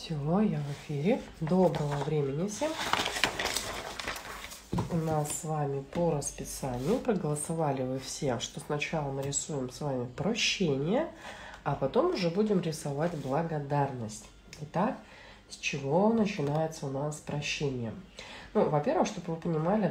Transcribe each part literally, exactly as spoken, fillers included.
Все, я в эфире. Доброго времени всем. У нас с вами по расписанию. Проголосовали вы все, что сначала мы рисуем с вами прощение, а потом уже будем рисовать благодарность. Итак, с чего начинается у нас прощение? Ну, во-первых, чтобы вы понимали,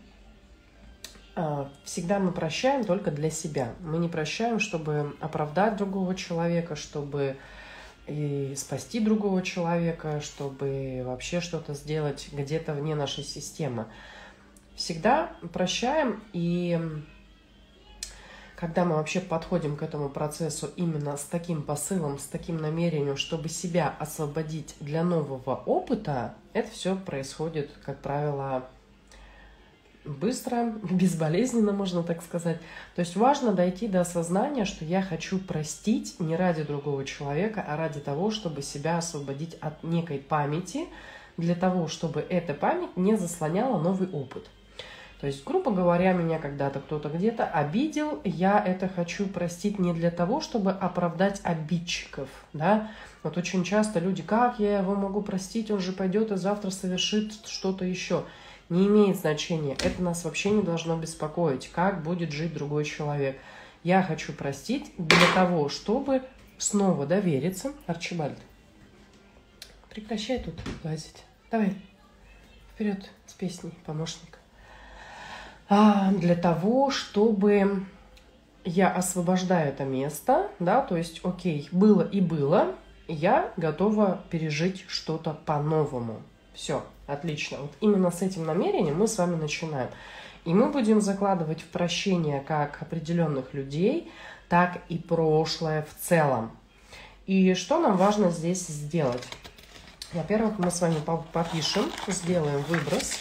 да, всегда мы прощаем только для себя. Мы не прощаем, чтобы оправдать другого человека, чтобы и спасти другого человека, чтобы вообще что-то сделать где-то вне нашей системы. Всегда прощаем, и когда мы вообще подходим к этому процессу именно с таким посылом, с таким намерением, чтобы себя освободить для нового опыта, это все происходит, как правило, быстро, безболезненно, можно так сказать. То есть важно дойти до осознания, что я хочу простить не ради другого человека, а ради того, чтобы себя освободить от некой памяти, для того, чтобы эта память не заслоняла новый опыт. То есть, грубо говоря, меня когда-то кто-то где-то обидел, я это хочу простить не для того, чтобы оправдать обидчиков, да. Вот очень часто люди: как я его могу простить, он же пойдет и завтра совершит что-то еще. Не имеет значения, это нас вообще не должно беспокоить, как будет жить другой человек. Я хочу простить для того, чтобы снова довериться. Арчибальд, прекращай тут лазить. Давай, вперед с песней, помощник. А, для того, чтобы я освобождаю это место, да, то есть, окей, было и было, я готова пережить что-то по-новому. Все, отлично. Вот именно с этим намерением мы с вами начинаем. И мы будем закладывать в прощение как определенных людей, так и прошлое в целом. И что нам важно здесь сделать? Во-первых, мы с вами попишем, сделаем выброс.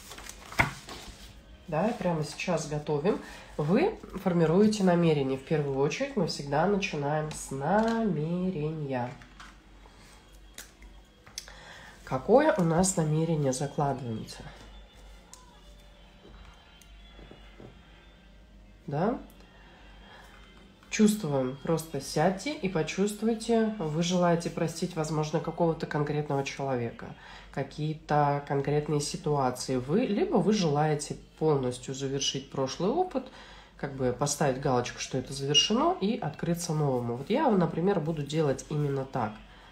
Да, прямо сейчас готовим. Вы формируете намерение. В первую очередь мы всегда начинаем с намерения. Какое у нас намерение закладывается? Да? Чувствуем. Просто сядьте и почувствуйте. Вы желаете простить, возможно, какого-то конкретного человека, какие-то конкретные ситуации. Вы, либо вы желаете полностью завершить прошлый опыт, как бы поставить галочку, что это завершено, и открыться новому. Вот я, например, буду делать именно так.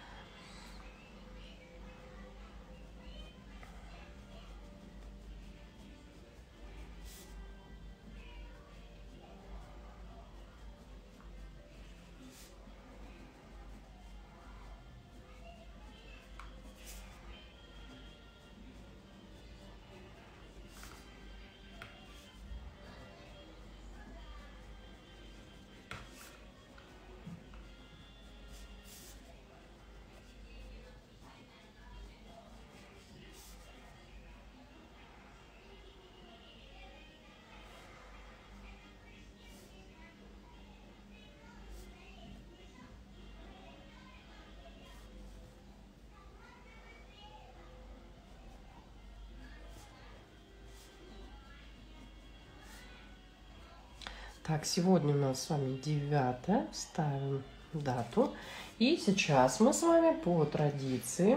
Так, сегодня у нас с вами девятое, ставим дату. И сейчас мы с вами по традиции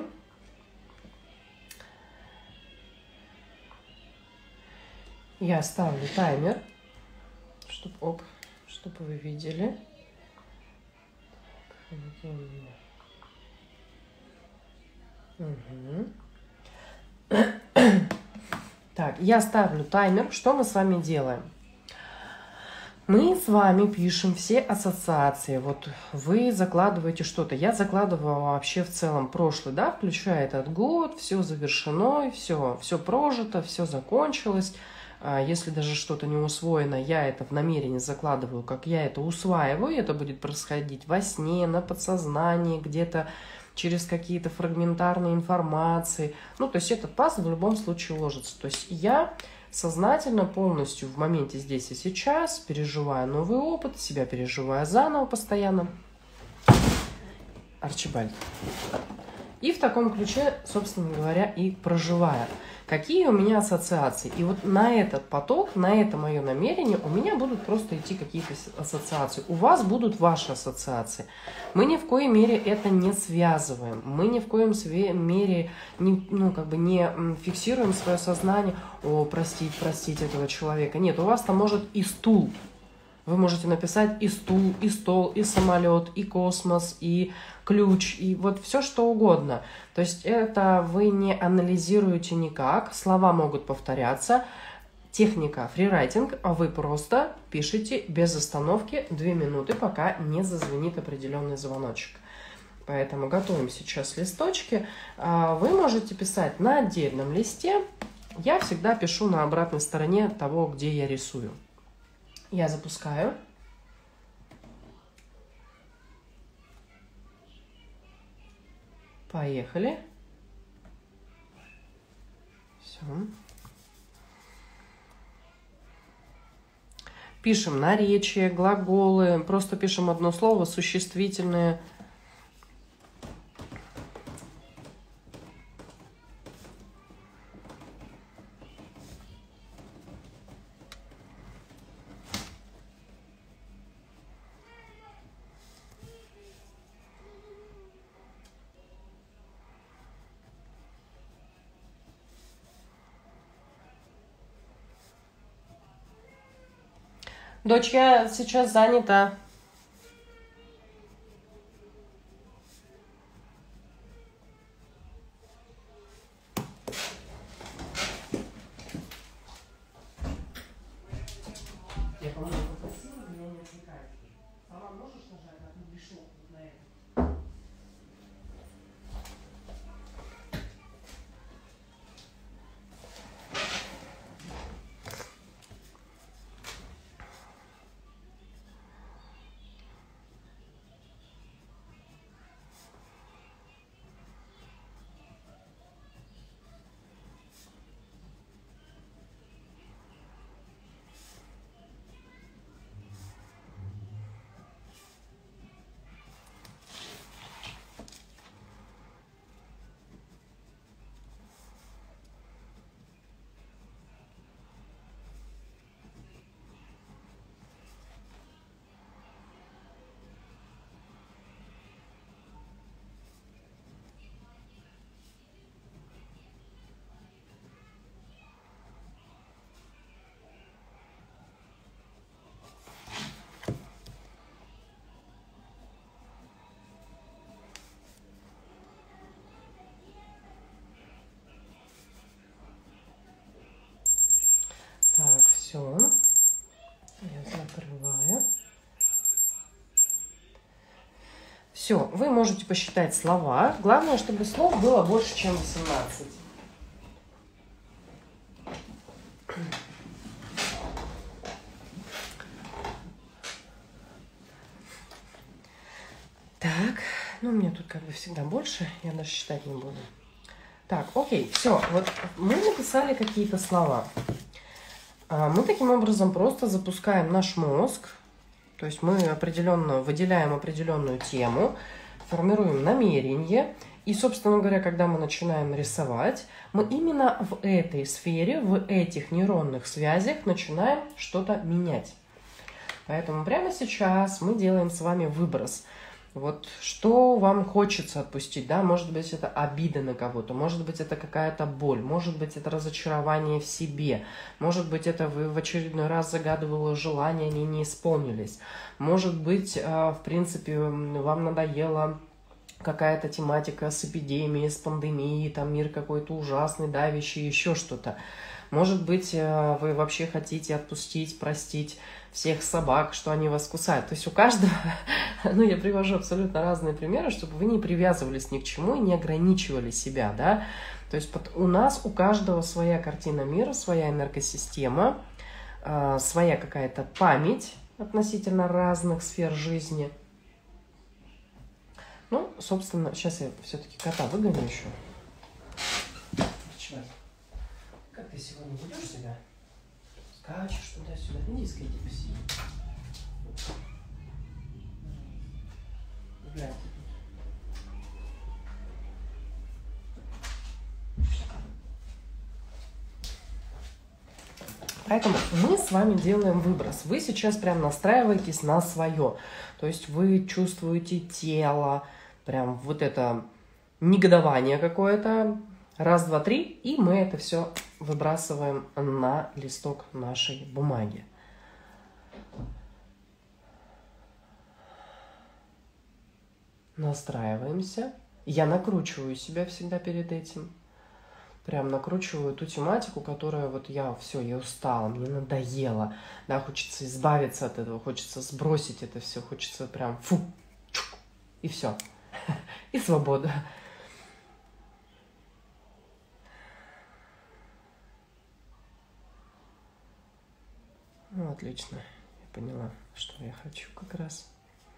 я ставлю таймер, чтобы, оп, чтобы вы видели. Угу. Так, я ставлю таймер. Что мы с вами делаем? Мы с вами пишем все ассоциации. Вот вы закладываете что-то. Я закладываю вообще в целом прошлый, да, включая этот год, все завершено, все, все прожито, все закончилось. Если даже что-то не усвоено, я это в намерении закладываю, как я это усваиваю. Это будет происходить во сне, на подсознании, где-то через какие-то фрагментарные информации. Ну, то есть этот пазл в любом случае ложится. То есть я сознательно, полностью в моменте здесь и сейчас, переживая новый опыт, себя переживая заново постоянно. Арчибальд, И в таком ключе, собственно говоря, и проживая. Какие у меня ассоциации? И вот на этот поток, на это мое намерение у меня будут просто идти какие-то ассоциации. У вас будут ваши ассоциации. Мы ни в коей мере это не связываем. Мы ни в коем мере не, ну, как бы не фиксируем свое сознание. О, простить, простить этого человека. Нет, у вас там может и стул. Вы можете написать и стул, и стол, и самолет, и космос, и ключ, и вот все что угодно. То есть это вы не анализируете никак, слова могут повторяться. Техника фрирайтинг, а вы просто пишите без остановки две минуты, пока не зазвенит определенный звоночек. Поэтому готовим сейчас листочки. Вы можете писать на отдельном листе. Я всегда пишу на обратной стороне того, где я рисую. Я запускаю. Поехали. Все. Пишем наречия, глаголы. Просто пишем одно слово, существительные. Дочь, я сейчас занята. Я, по-моему, попросила меня не отвлекать. Сама можешь нажать на клавишу на это? Так, все. Я закрываю. Все, вы можете посчитать слова. Главное, чтобы слов было больше, чем восемнадцать. Так, ну у меня тут как бы всегда больше, я даже считать не буду. Так, окей, все, вот мы написали какие-то слова. Мы таким образом просто запускаем наш мозг, то есть мы определенно выделяем определенную тему, формируем намерение, и, собственно говоря, когда мы начинаем рисовать, мы именно в этой сфере, в этих нейронных связях начинаем что-то менять. Поэтому прямо сейчас мы делаем с вами выброс. Вот что вам хочется отпустить, да, может быть, это обида на кого-то, может быть, это какая-то боль, может быть, это разочарование в себе, может быть, это вы в очередной раз загадывали желания, они не исполнились, может быть, в принципе, вам надоело какая-то тематика с эпидемией, с пандемией, там мир какой-то ужасный, давящий, еще что-то. Может быть, вы вообще хотите отпустить, простить всех собак, что они вас кусают. То есть у каждого, ну, я привожу абсолютно разные примеры, чтобы вы не привязывались ни к чему и не ограничивали себя, да. То есть у нас у каждого своя картина мира, своя энергосистема, своя какая-то память относительно разных сфер жизни. Ну, собственно, сейчас я все-таки кота выгоню еще. Как ты сегодня ведешь себя? Скачешь туда-сюда. Иди, скажи, посиди. Глянь. Поэтому мы с вами делаем выброс. Вы сейчас прям настраиваетесь на свое. То есть вы чувствуете тело, прям вот это негодование какое-то. Раз, два, три. И мы это все выбрасываем на листок нашей бумаги. Настраиваемся. Я накручиваю себя всегда перед этим. Прям накручиваю ту тематику, которая вот я все, я устала, мне надоело. Да, хочется избавиться от этого, хочется сбросить это все, хочется прям фу, чук, и все. И свобода. Ну, отлично. Я поняла, что я хочу как раз.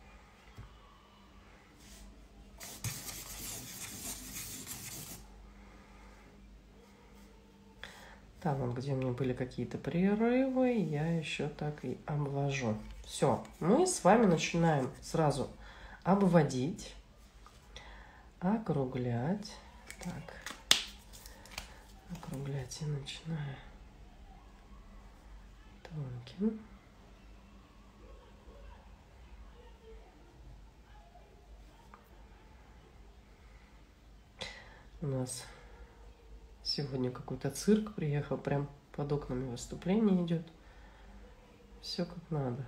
Там, вот, где у меня были какие-то прерывы, я еще так и обвожу. Все, мы с вами начинаем сразу обводить, округлять. Так, округлять я начинаю тонким. У нас сегодня какой-то цирк приехал, прям под окнами выступление идет. Все как надо.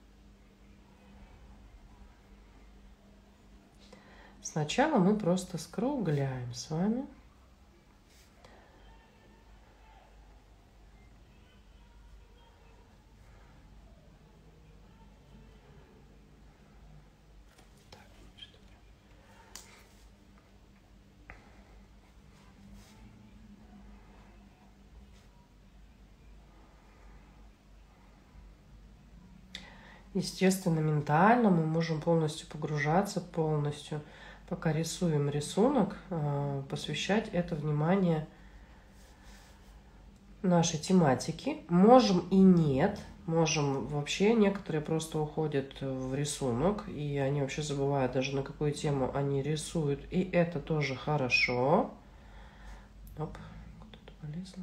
Сначала мы просто скругляем с вами. Естественно, ментально мы можем полностью погружаться, полностью, пока рисуем рисунок, посвящать это внимание нашей тематике. Можем и нет, можем вообще, некоторые просто уходят в рисунок, и они вообще забывают даже, на какую тему они рисуют, и это тоже хорошо. Оп, куда-то полезла.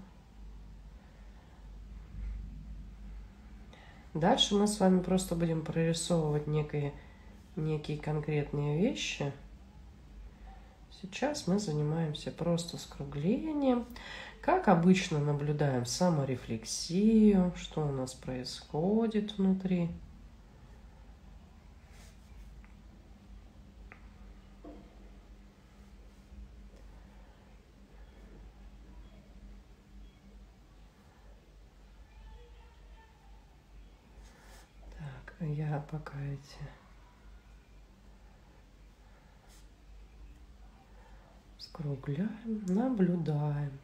Дальше мы с вами просто будем прорисовывать некие, некие конкретные вещи. Сейчас мы занимаемся просто скруглением. Как обычно, наблюдаем саморефлексию, что у нас происходит внутри. Я пока эти скругляем, наблюдаем.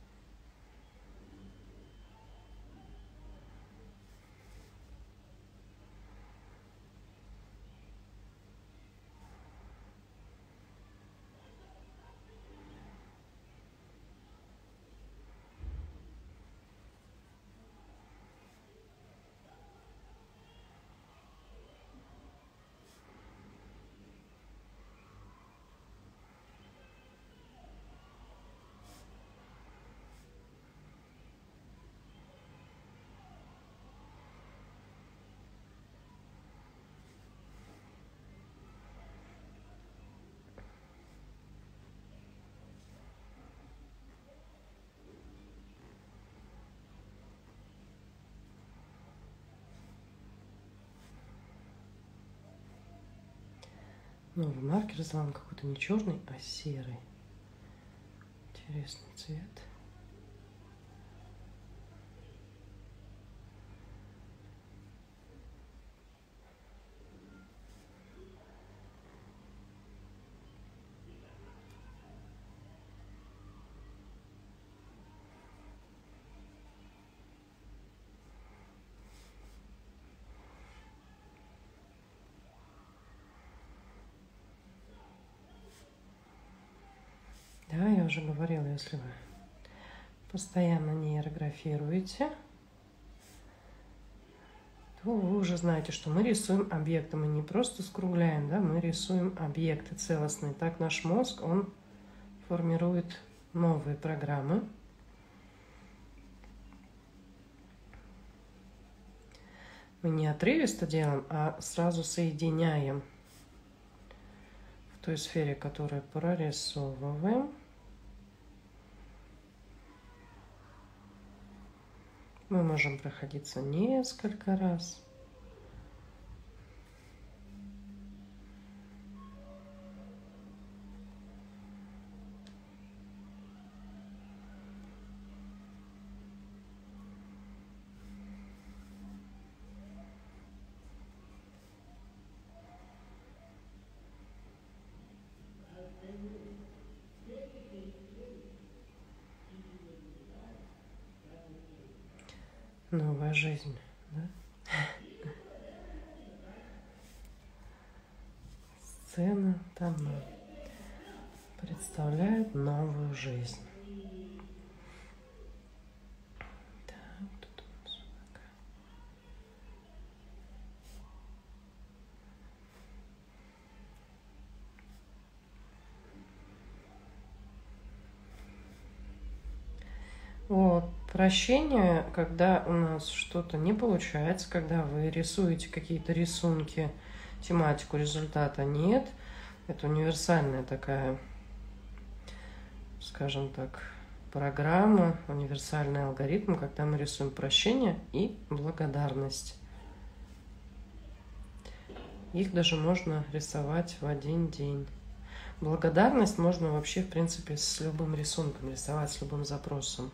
Новый маркер сделан какой-то не черный, а серый. Интересный цвет. Да, я уже говорила, если вы постоянно нейрографируете, то вы уже знаете, что мы рисуем объекты. Мы не просто скругляем, да, мы рисуем объекты целостные. Так наш мозг, он формирует новые программы. Мы не отрывисто делаем, а сразу соединяем в той сфере, которую прорисовываем. Мы можем проходиться несколько раз. Новая жизнь, да? Сцена там представляет новую жизнь. Так, тут у нас пока. Вот. Прощение, когда у нас что-то не получается, когда вы рисуете какие-то рисунки, тематику, результата нет. Это универсальная такая, скажем так, программа, универсальный алгоритм, когда мы рисуем прощение и благодарность. Их даже можно рисовать в один день. Благодарность можно вообще, в принципе, с любым рисунком рисовать, с любым запросом.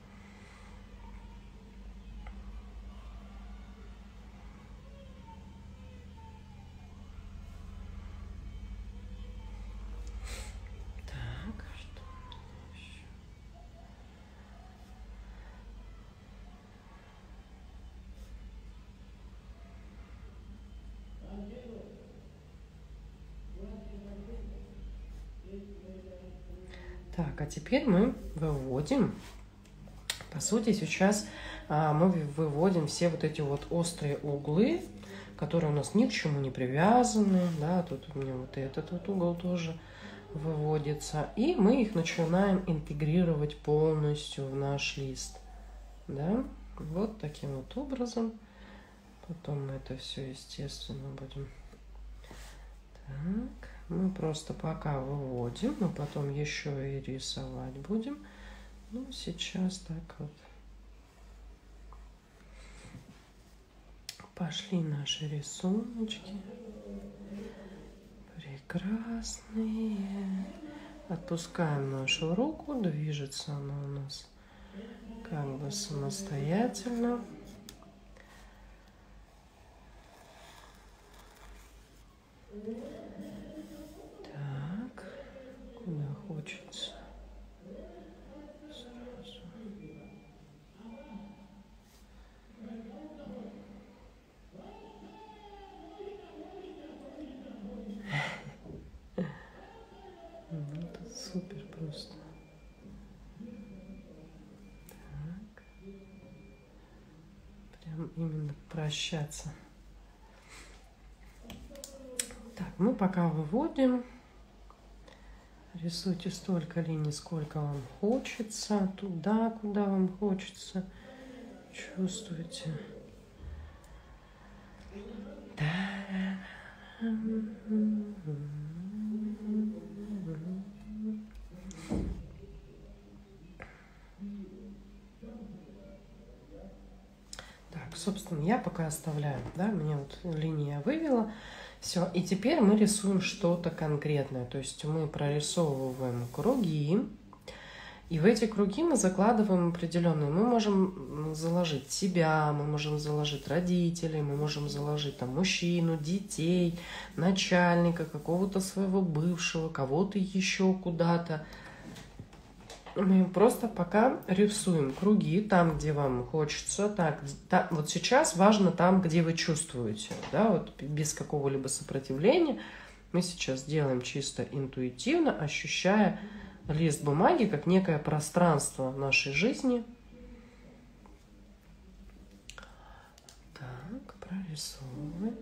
Так, а теперь мы выводим, по сути, сейчас а, мы выводим все вот эти вот острые углы, которые у нас ни к чему не привязаны, да, тут у меня вот этот вот угол тоже выводится, и мы их начинаем интегрировать полностью в наш лист, да, вот таким вот образом. Потом мы это все, естественно, будем... Так, мы просто пока выводим, мы потом еще и рисовать будем. Ну, сейчас так вот. Пошли наши рисуночки. Прекрасные. Отпускаем нашу руку, движется она у нас как бы самостоятельно. Так, куда хочется. Сразу. Ну, это супер просто. Так. Прям именно прощаться. Так, мы пока выводим. Рисуйте столько линий, сколько вам хочется. Туда, куда вам хочется. Чувствуйте. Так, собственно, я пока оставляю. Да, мне вот линия вывела. Все, и теперь мы рисуем что-то конкретное. То есть мы прорисовываем круги. И в эти круги мы закладываем определенные. Мы можем заложить себя, мы можем заложить родителей, мы можем заложить там мужчину, детей, начальника, какого-то своего бывшего, кого-то еще куда-то. Мы просто пока рисуем круги там, где вам хочется. Так, та, вот сейчас важно там, где вы чувствуете, да, вот без какого-либо сопротивления. Мы сейчас делаем чисто интуитивно, ощущая лист бумаги как некое пространство нашей жизни. Так, прорисовываем.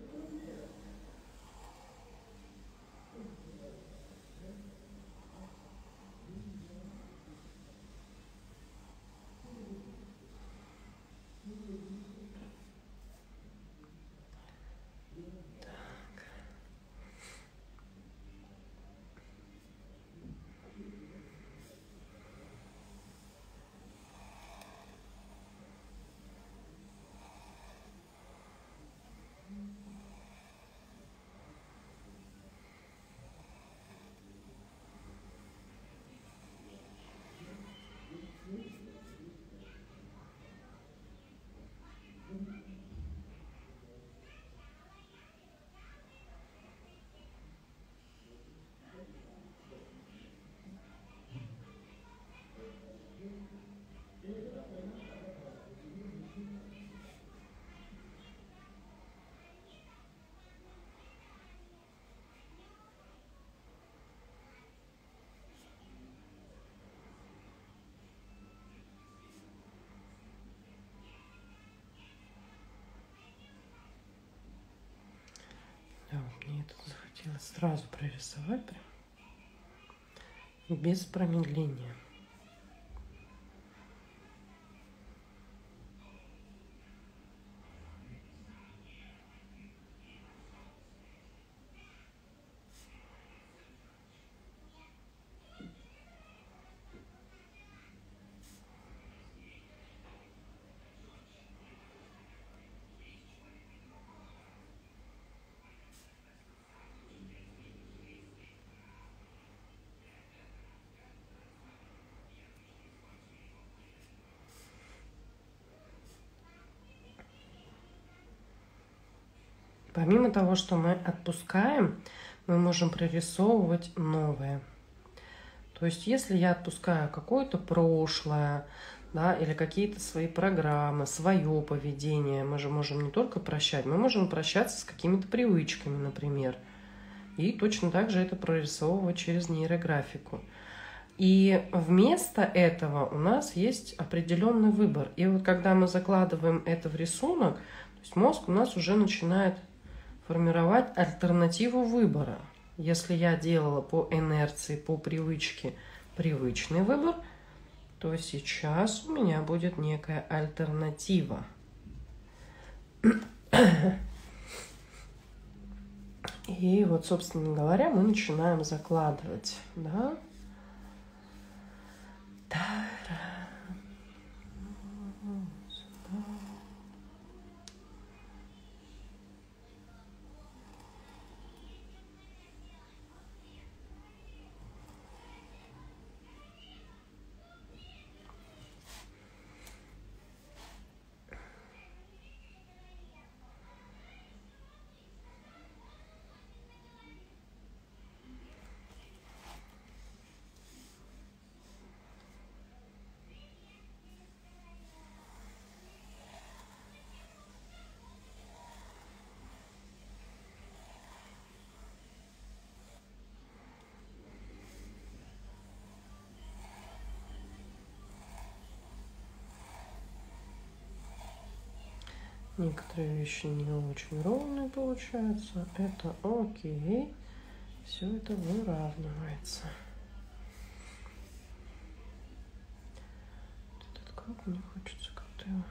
захотелось сразу прорисовать прям без промедления. Помимо того, что мы отпускаем, мы можем прорисовывать новое. То есть, если я отпускаю какое-то прошлое, да, или какие-то свои программы, свое поведение, мы же можем не только прощать, мы можем прощаться с какими-то привычками, например. И точно так же это прорисовывать через нейрографику. И вместо этого у нас есть определенный выбор. И вот когда мы закладываем это в рисунок, то есть мозг у нас уже начинает формировать альтернативу выбора. Если я делала по инерции, по привычке привычный выбор, то сейчас у меня будет некая альтернатива. И вот, собственно говоря, мы начинаем закладывать, да? Некоторые вещи не очень ровные получаются. Это окей. Все это выравнивается. Этот круг мне хочется как-то его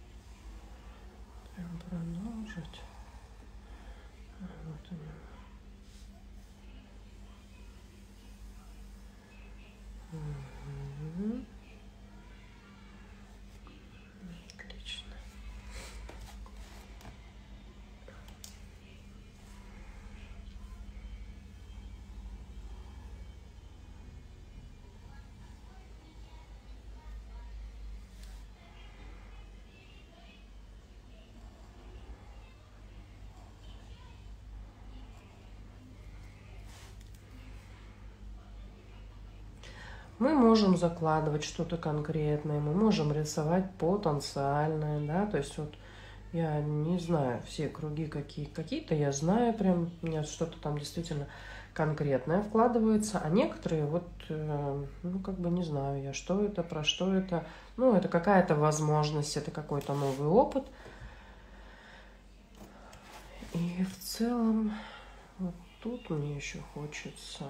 прям продолжить. А, вот они. Угу. Отлично. Мы можем закладывать что-то конкретное, мы можем рисовать потенциальное, да, то есть вот я не знаю все круги какие, какие-то я знаю прям, у меня что-то там действительно конкретное вкладывается, а некоторые вот, ну как бы не знаю я, что это, про что это, ну это какая-то возможность, это какой-то новый опыт. И в целом вот тут мне еще хочется...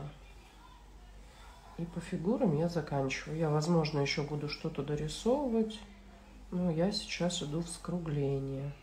И по фигурам я заканчиваю. Я, возможно, еще буду что-то дорисовывать, но я сейчас иду в скругление.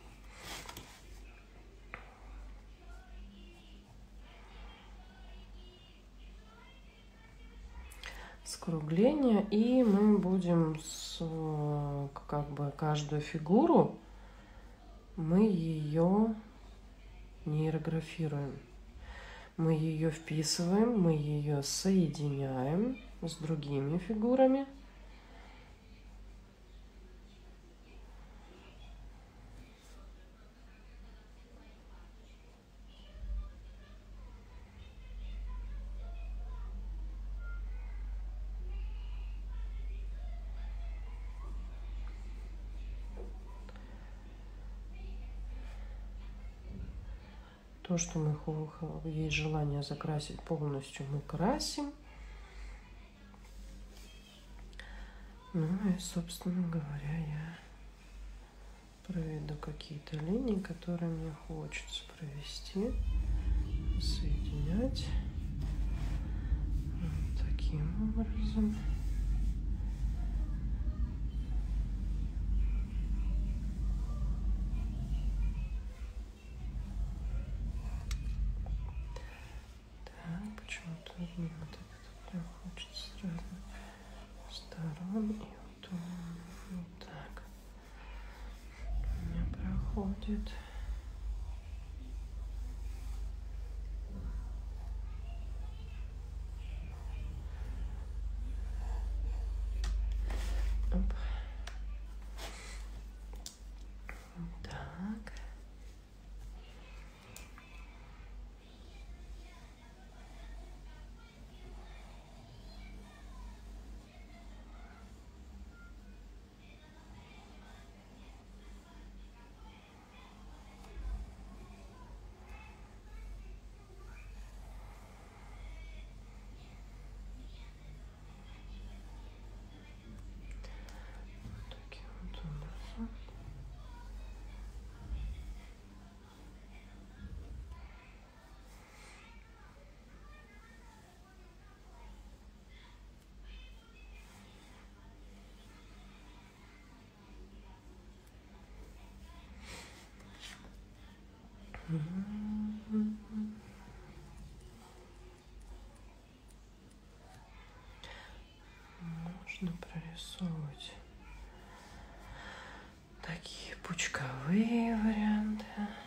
Скругление, и мы будем с, как бы каждую фигуру, мы ее нейрографируем. Мы ее вписываем, мы ее соединяем с другими фигурами. То, что мы есть желание закрасить полностью, мы красим. Ну и, собственно говоря, я проведу какие-то линии, которые мне хочется провести. соединять вот таким образом. Так, почему-то мне вот это прям хочется с разных сторон, и вот он вот так у меня проходит. Оп. Так. Таким вот образом. Можно прорисовывать такие пучковые варианты.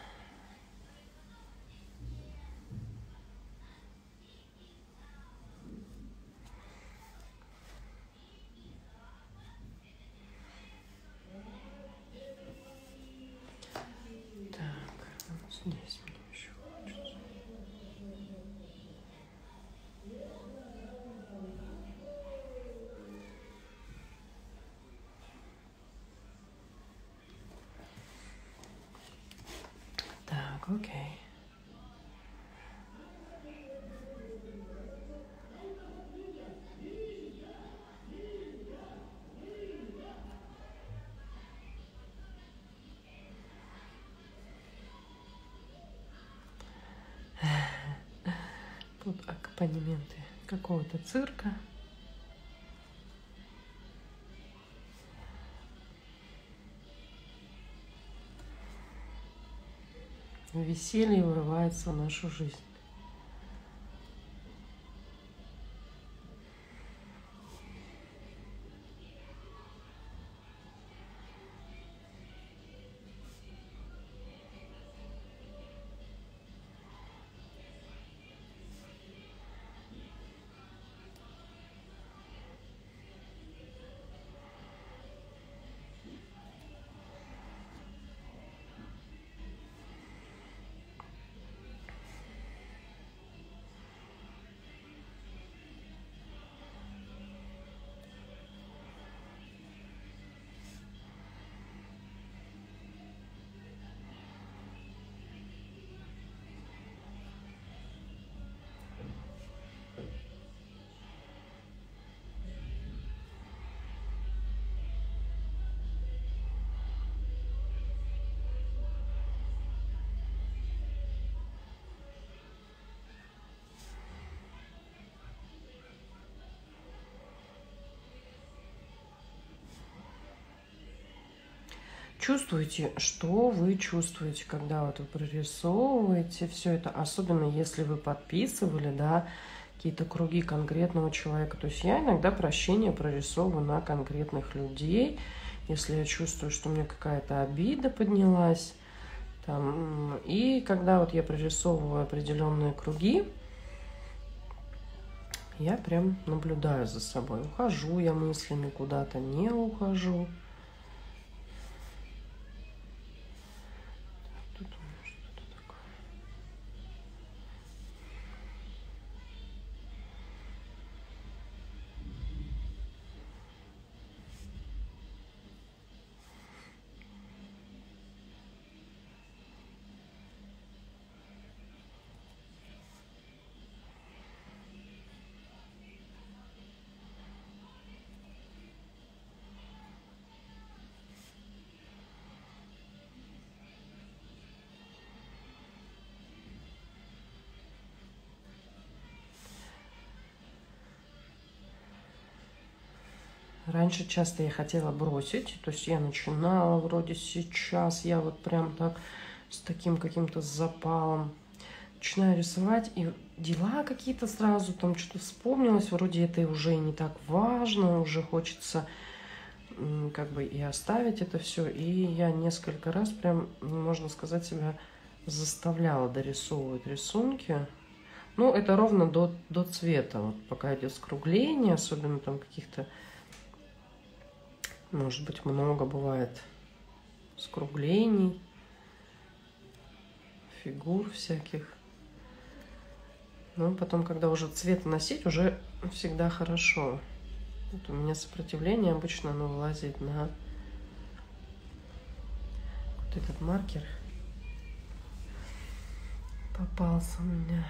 Так, вот здесь мне еще хочется. Так, окей. Тут аккомпанементы какого-то цирка. Веселье врывается в нашу жизнь. Чувствуете, что вы чувствуете, когда вот вы прорисовываете все это, особенно если вы подписывали, да, какие-то круги конкретного человека. То есть я иногда прощение прорисовываю на конкретных людей, если я чувствую, что у меня какая-то обида поднялась. Там, и когда вот я прорисовываю определенные круги, я прям наблюдаю за собой. Ухожу я мыслями куда-то, не ухожу. Тут у меня что-то такое. Раньше часто я хотела бросить, то есть я начинала вроде сейчас, я вот прям так с таким каким-то запалом начинаю рисовать, и дела какие-то сразу, там что-то вспомнилось, вроде это уже и не так важно, уже хочется как бы и оставить это все. И я несколько раз прям, можно сказать, себя заставляла дорисовывать рисунки. Ну, это ровно до, до цвета, вот пока идет скругление, особенно там каких-то, может быть, много бывает скруглений, фигур всяких. Но потом, когда уже цвет носить, уже всегда хорошо. Вот у меня сопротивление обычно оно вылазит на вот этот маркер. Попался у меня.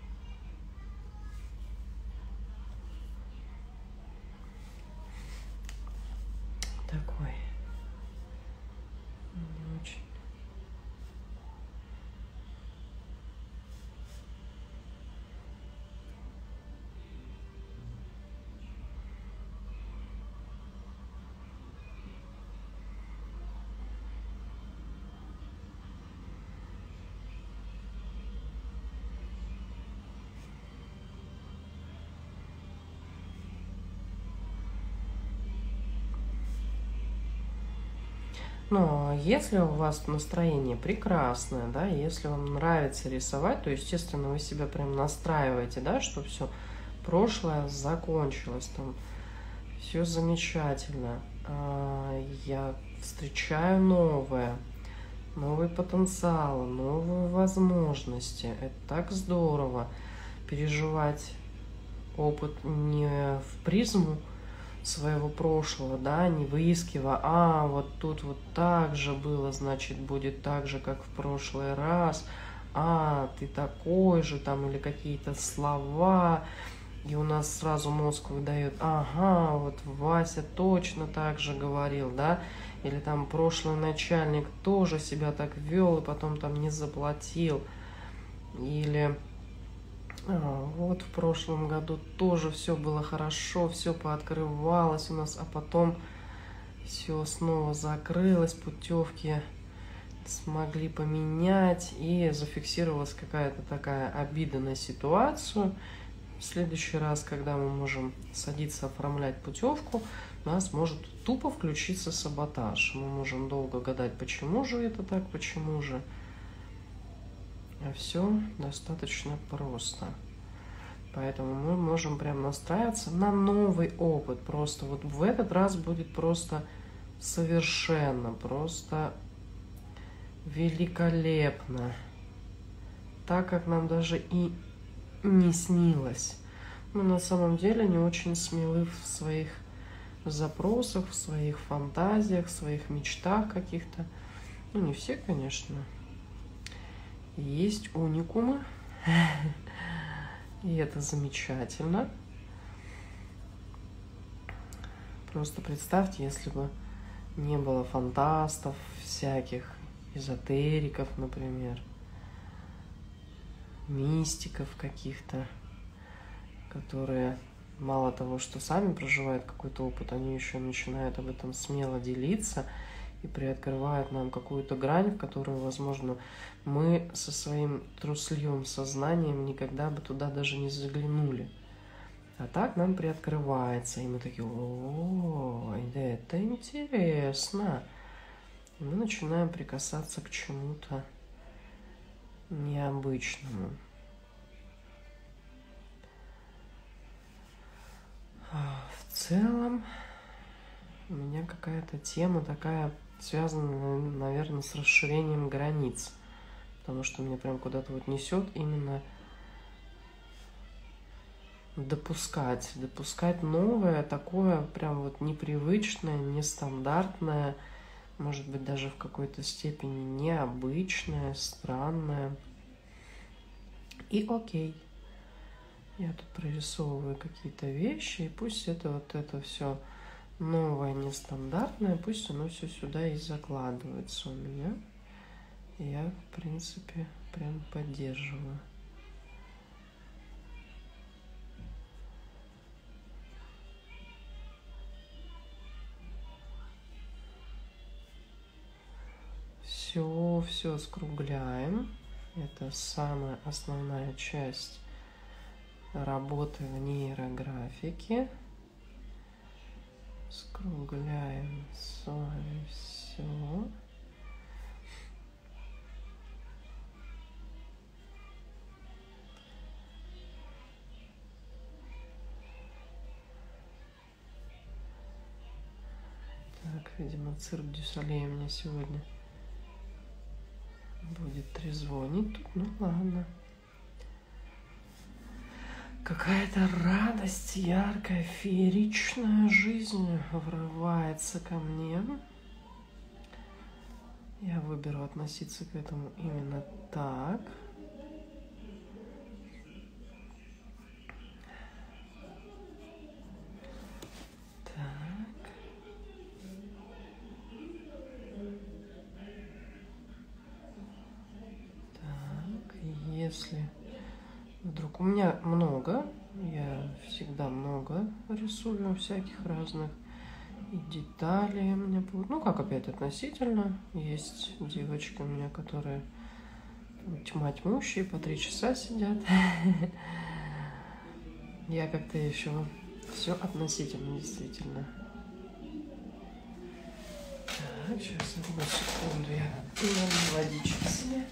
Такой. Не очень. Но если у вас настроение прекрасное, да, если вам нравится рисовать, то, естественно, вы себя прям настраиваете, да, что все прошлое закончилось, там, все замечательно. Я встречаю новое, новый потенциал, новые возможности. Это так здорово переживать опыт не в призму своего прошлого, да, не выискивая, а вот тут вот так же было, значит, будет так же, как в прошлый раз, а ты такой же, там, или какие-то слова, и у нас сразу мозг выдает, ага, вот Вася точно так же говорил, да, или там прошлый начальник тоже себя так вел и потом там не заплатил, или А, вот в прошлом году тоже все было хорошо, все пооткрывалось у нас, а потом все снова закрылось, путевки смогли поменять, и зафиксировалась какая-то такая обида на ситуацию. В следующий раз, когда мы можем садиться оформлять путевку, у нас может тупо включиться саботаж. Мы можем долго гадать, почему же это так, почему же. А все достаточно просто. Поэтому мы можем прям настраиваться на новый опыт. Просто вот в этот раз будет просто совершенно, просто великолепно. Так, как нам даже и не снилось. Мы на самом деле не очень смелы в своих запросах, в своих фантазиях, в своих мечтах каких-то. Ну, не все, конечно. Есть уникумы, и это замечательно. Просто представьте, если бы не было фантастов всяких, эзотериков, например, мистиков каких-то, которые мало того, что сами проживают какой-то опыт, они еще начинают об этом смело делиться и приоткрывают нам какую-то грань, в которую, возможно, мы со своим трусливым сознанием никогда бы туда даже не заглянули. А так нам приоткрывается, и мы такие, о, это интересно. И мы начинаем прикасаться к чему-то необычному. В целом у меня какая-то тема такая связана, наверное, с расширением границ, потому что меня прям куда-то вот несет именно допускать, допускать новое, такое прям вот непривычное, нестандартное, может быть, даже в какой-то степени необычное, странное. И окей. Я тут прорисовываю какие-то вещи, и пусть это вот это все новое, нестандартное, пусть оно все сюда и закладывается у меня. И я, в принципе, прям поддерживаю. все, все скругляем. Это самая основная часть работы в нейрографике. Скругляем с вами все. Так, видимо, цирк дю Солей мне сегодня будет трезвонить тут. Ну ладно. Какая-то радость, яркая, фееричная жизнь врывается ко мне. Я выберу относиться к этому именно так. Так. Так, если вдруг у меня много, я всегда много рисую всяких разных и деталей у меня будут. Ну, как опять относительно. Есть девочки у меня, которые тьма тьмущие, по три часа сидят. Я как-то еще все относительно, действительно. Так, сейчас одну секунду я налью водички себе.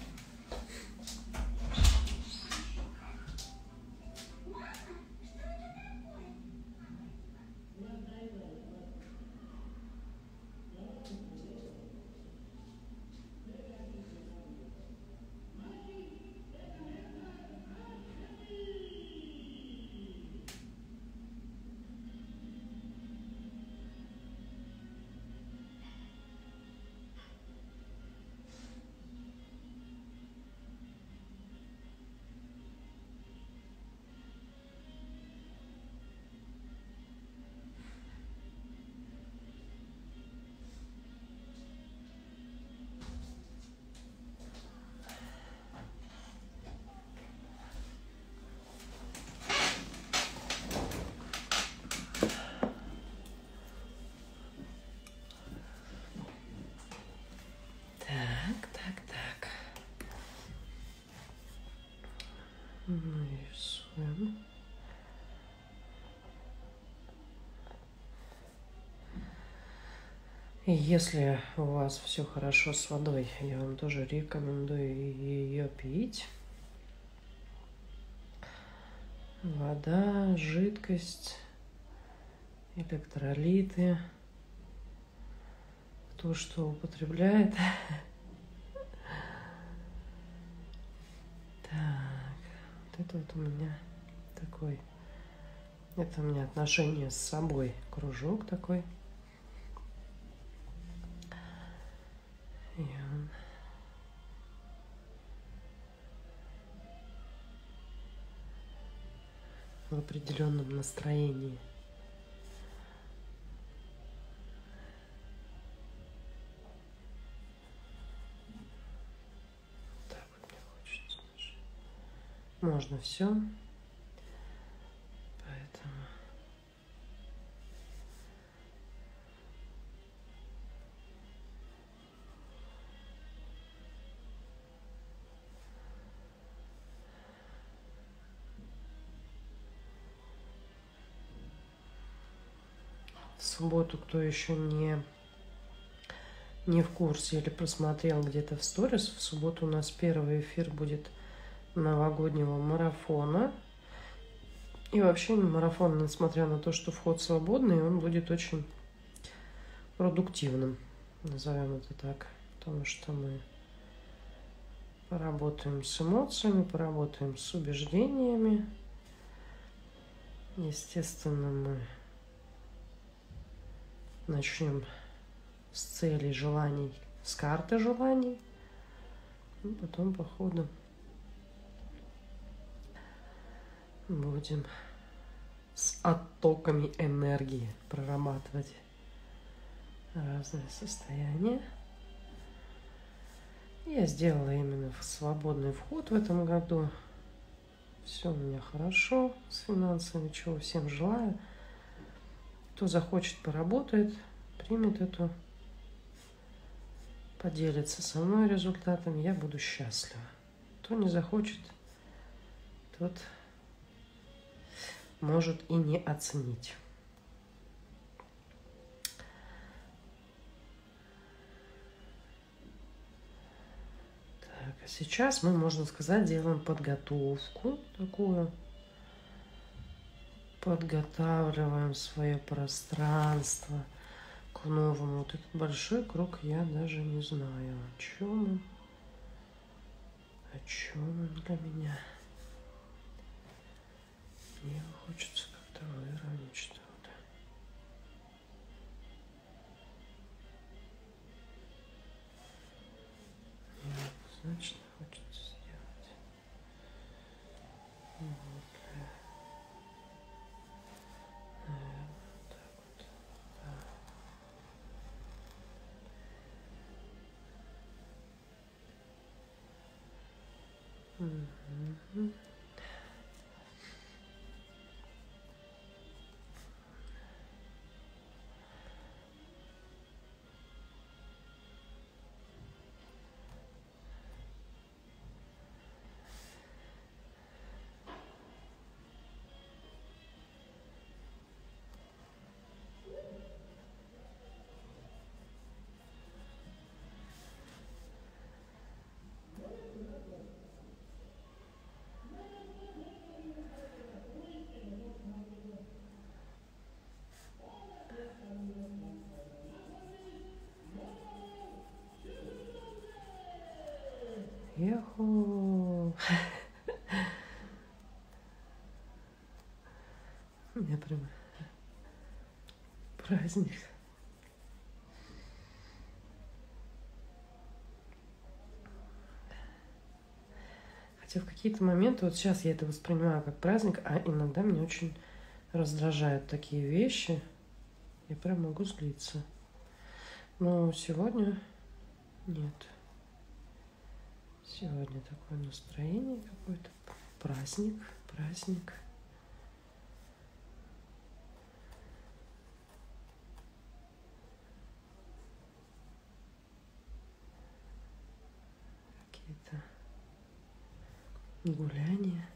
Рисуем. И если у вас все хорошо с водой, я вам тоже рекомендую ее пить. Вода, жидкость, электролиты, кто что употребляет. Это вот у меня такой, это у меня отношение с собой, кружок такой. И он в определенном настроении. Можно все, поэтому в субботу, кто еще не не в курсе или просмотрел где-то в сторис, в субботу у нас первый эфир будет новогоднего марафона. И вообще марафон, несмотря на то, что вход свободный, он будет очень продуктивным, назовем это так, потому что мы поработаем с эмоциями, поработаем с убеждениями. Естественно, мы начнем с целей, желаний, с карты желаний, и потом по ходу будем с оттоками энергии прорабатывать разные состояния. Я сделала именно свободный вход в этом году. Все у меня хорошо с финансами, чего всем желаю. Кто захочет, поработает, примет эту поделится со мной результатами, я буду счастлива. Кто не захочет, тот может и не оценить. Так, а сейчас мы, можно сказать, делаем подготовку такую. Подготавливаем свое пространство к новому. Вот этот большой круг я даже не знаю, о чем он. О чем он для меня. Мне хочется как-то выровнять что-то. Мне однозначно хочется сделать. Вот. Наверное, так вот. Да. Угу. Еху. У меня прям праздник. Хотя в какие-то моменты, вот сейчас я это воспринимаю как праздник, а иногда меня очень раздражают такие вещи. Я прям могу злиться. Но сегодня нет. Сегодня такое настроение какое-то. Праздник, праздник. Какие-то гуляния.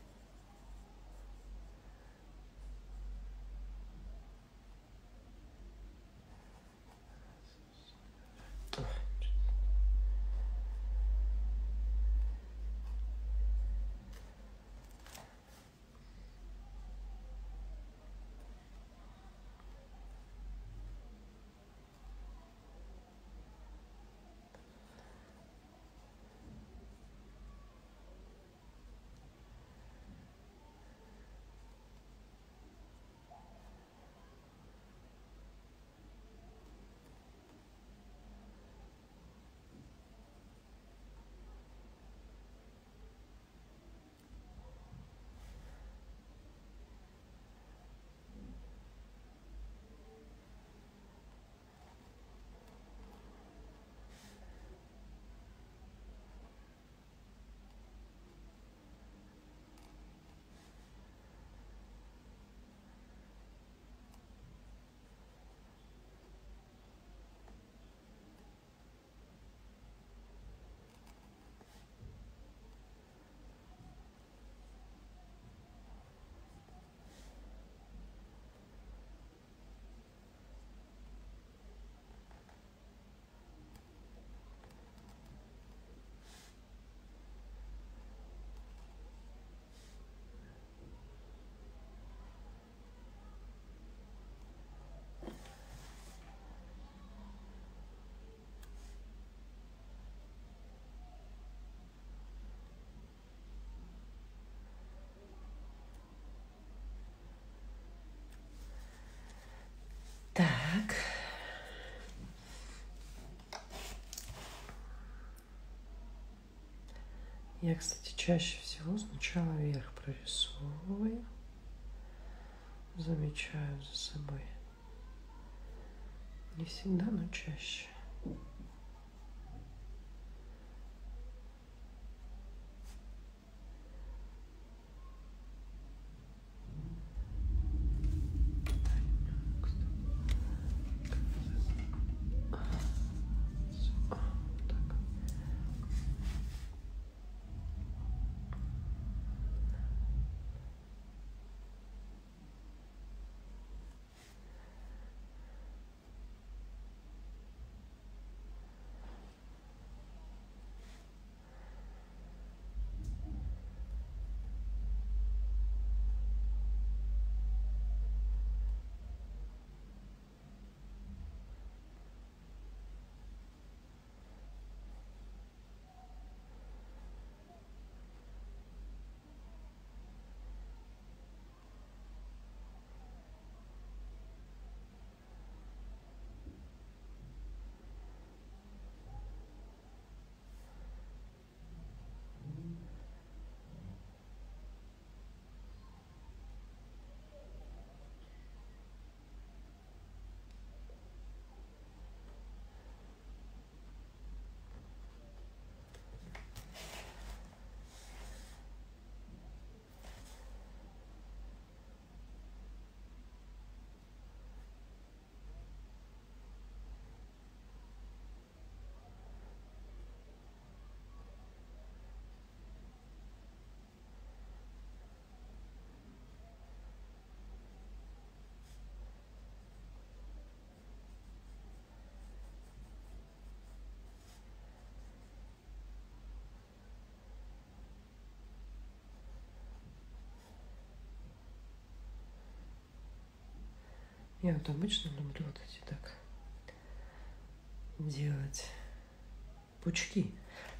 Так. Я, кстати, чаще всего сначала вверх прорисовываю, замечаю за собой. Не всегда, но чаще. Так. Я вот обычно люблю вот эти так делать пучки.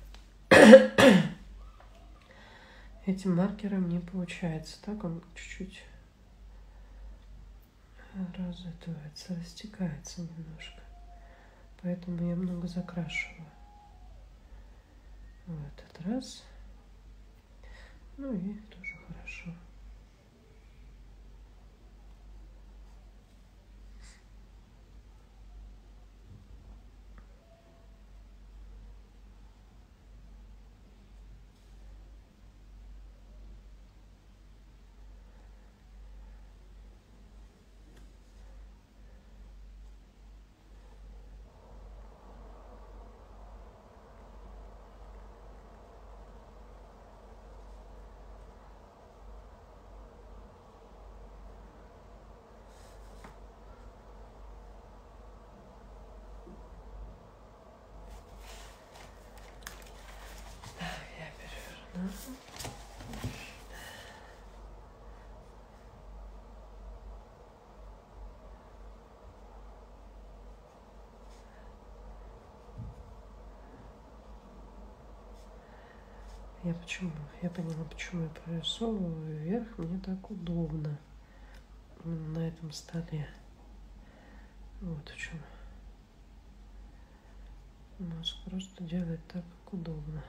Этим маркером не получается. Так он чуть-чуть разытывается, растекается немножко. Поэтому я много закрашиваю. В этот раз. Ну и тоже хорошо. Я почему? Я поняла, почему я прорисовываю вверх. Мне так удобно именно на этом столе. Вот в чем. Мозг просто делает так, как удобно.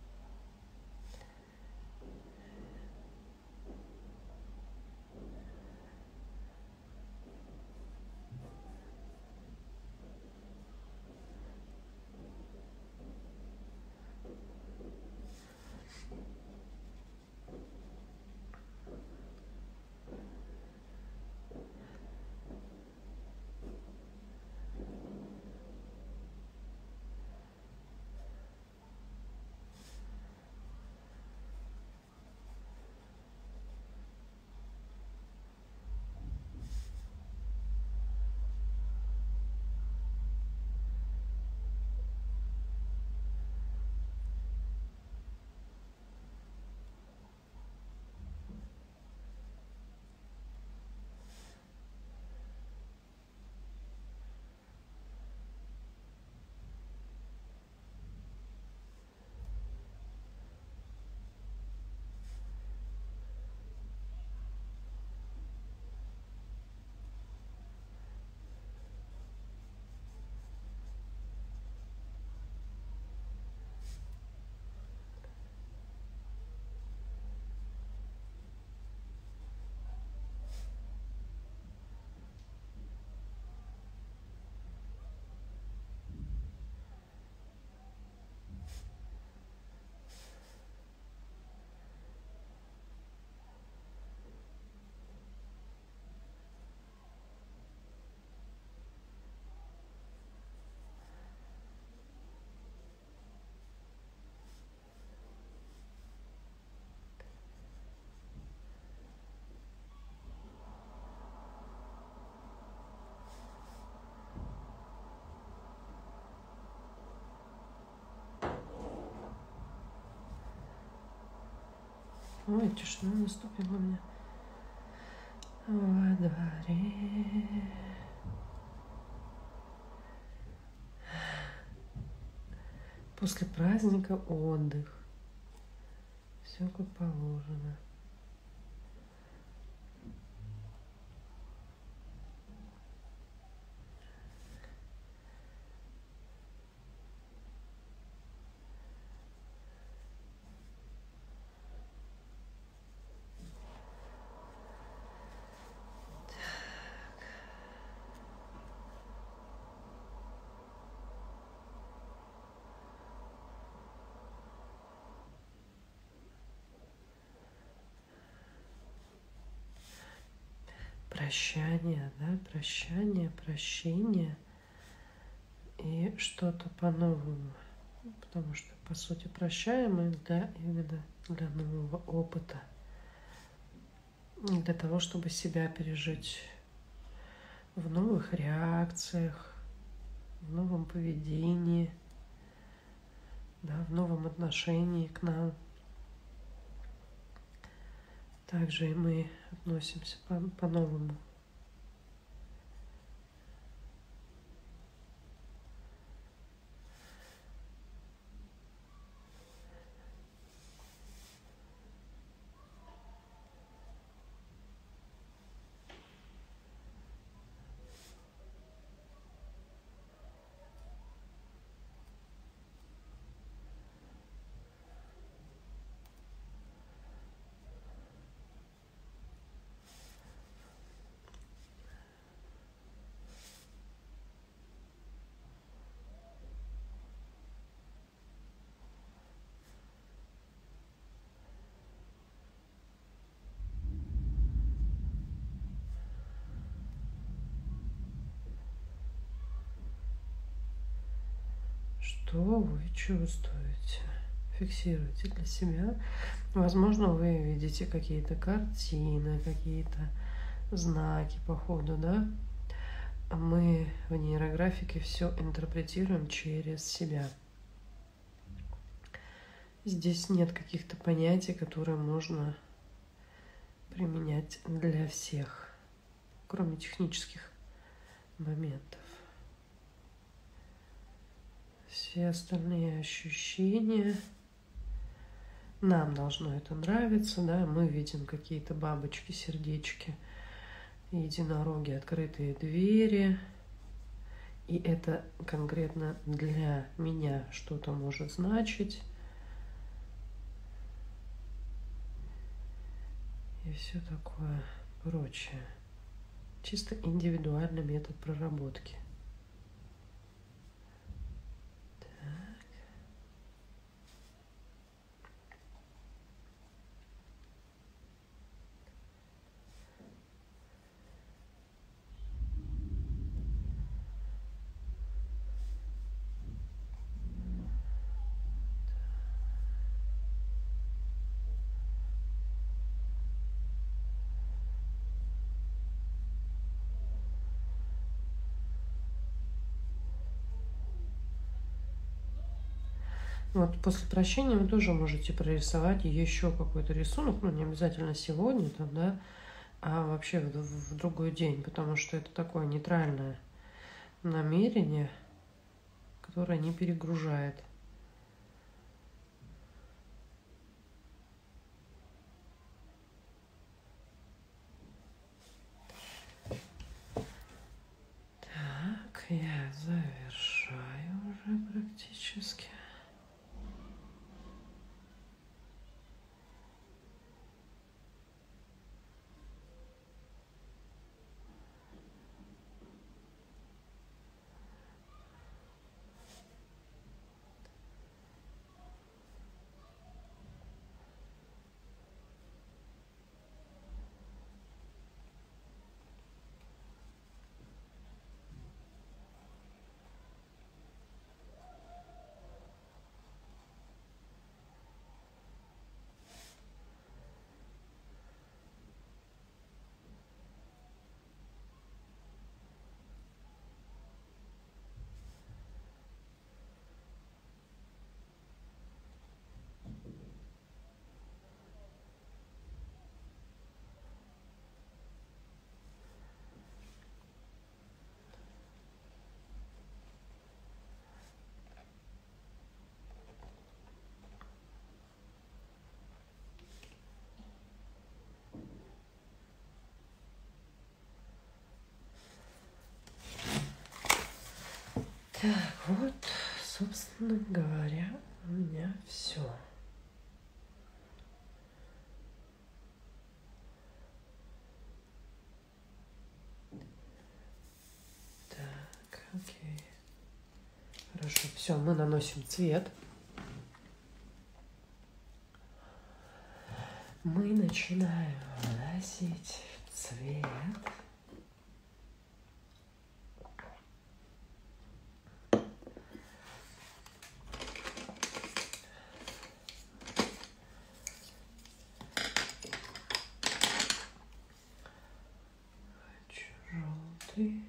Ой, тишина наступила мне во дворе. После праздника отдых. Все как положено. Прощание, да, прощание, прощение и что-то по-новому. Потому что, по сути, прощаем мы для, именно для нового опыта. Для того, чтобы себя пережить в новых реакциях, в новом поведении, да, в новом отношении к нам. Также и мы относимся по- по-новому что вы чувствуете. Фиксируйте для себя. Возможно, вы видите какие-то картины, какие-то знаки по ходу, да? Мы в нейрографике все интерпретируем через себя. Здесь нет каких-то понятий, которые можно применять для всех, кроме технических моментов. Все остальные ощущения, нам должно это нравиться, да, мы видим какие-то бабочки, сердечки, единороги, открытые двери, и это конкретно для меня что-то может значить. И все такое прочее. Чисто индивидуальный метод проработки. Вот после прощения вы тоже можете прорисовать еще какой-то рисунок, ну не обязательно сегодня, там, да, а вообще в, в другой день, потому что это такое нейтральное намерение, которое не перегружает. Так, я завершаю уже практически. Так, вот, собственно говоря, у меня все. Так, окей. Хорошо, все, мы наносим цвет. Мы начинаем наносить цвет. Желтый.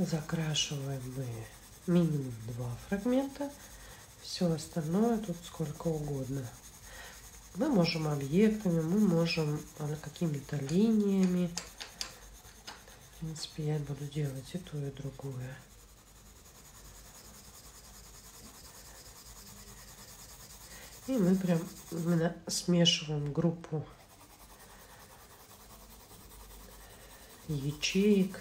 Закрашиваем мы минимум два фрагмента. Все остальное тут сколько угодно. Мы можем объектами, мы можем какими-то линиями. В принципе, я буду делать и то, и другое. И мы прям именно смешиваем группу ячеек.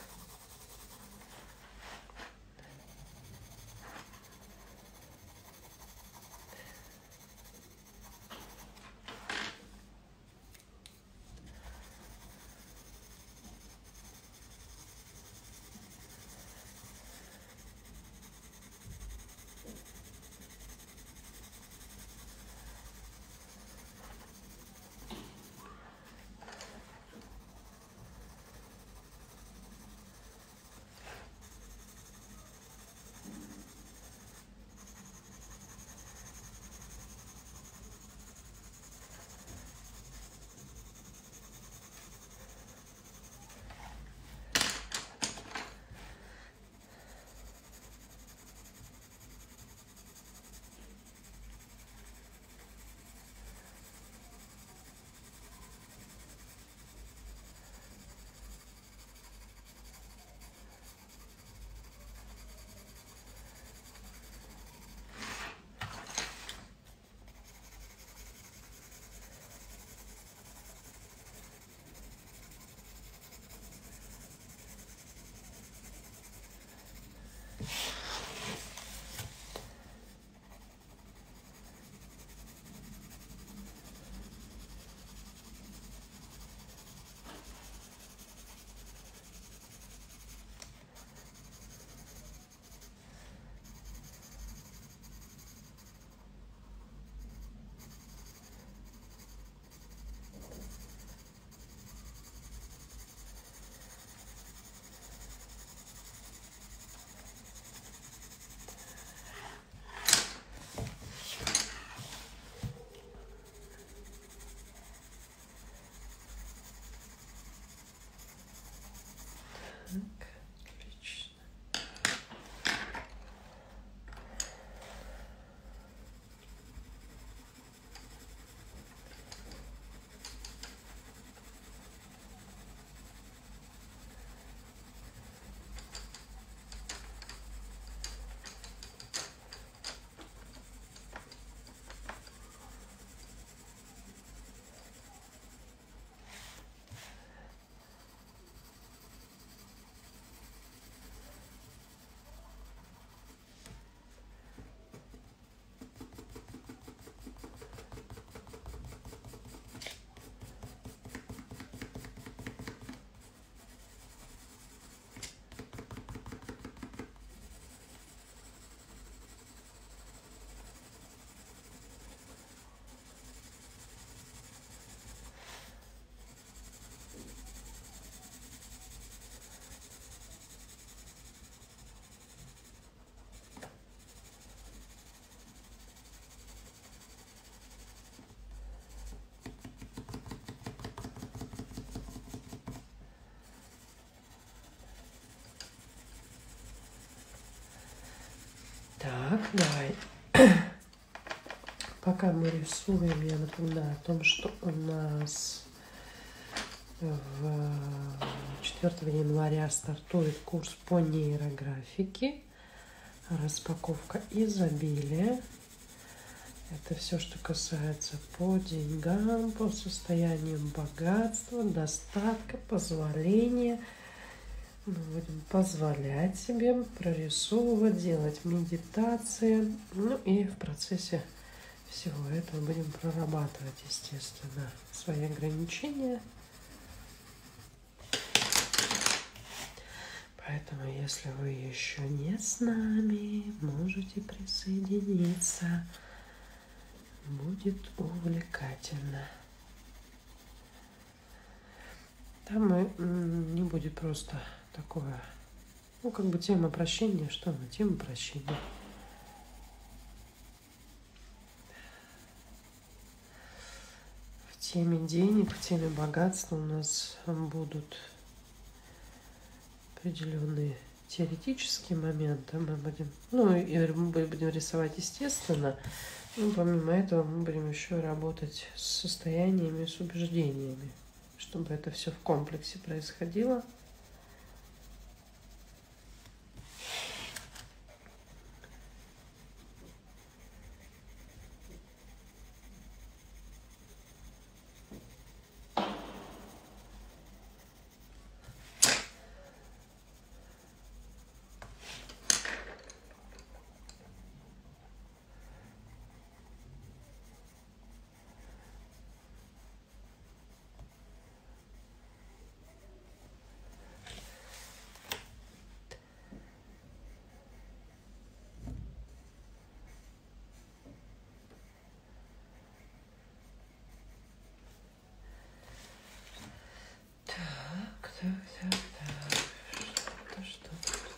Так, отлично. Так, давай. Пока мы рисуем, я напоминаю о том, что у нас в четвёртого января стартует курс по нейрографике. Распаковка изобилия. Это все, что касается по деньгам, по состоянию богатства, достатка, позволения. Мы будем позволять себе прорисовывать, делать медитации. Ну и в процессе всего этого будем прорабатывать, естественно, свои ограничения. Поэтому, если вы еще не с нами, можете присоединиться. Будет увлекательно. Там мы, не будет просто такое, ну, как бы тема прощения. Что она? Тема прощения. В теме денег, в теме богатства у нас будут определенные теоретические моменты мы будем, ну, и мы будем рисовать естественно, но помимо этого мы будем еще работать с состояниями, с убеждениями, чтобы это все в комплексе происходило. Так, так, так, так. Что-то, что-то тут.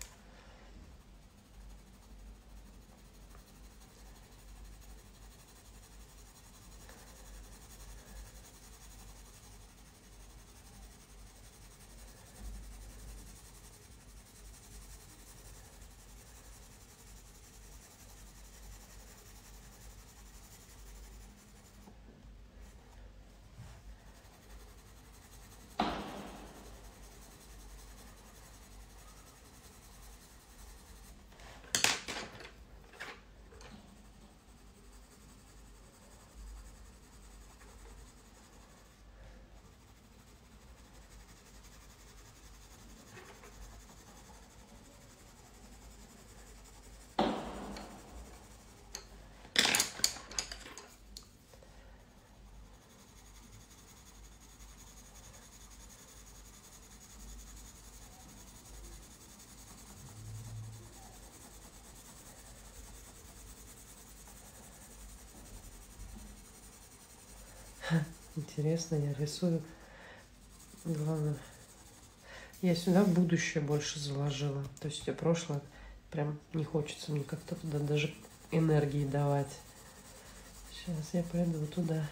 Интересно, я рисую. Главное, я сюда будущее больше заложила. То есть я прошлое прям не хочется мне как-то туда даже энергии давать. Сейчас я пойду туда.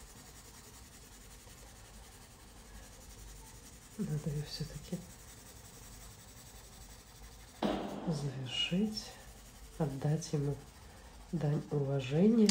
Надо ее все-таки завершить, отдать ему дань уважения.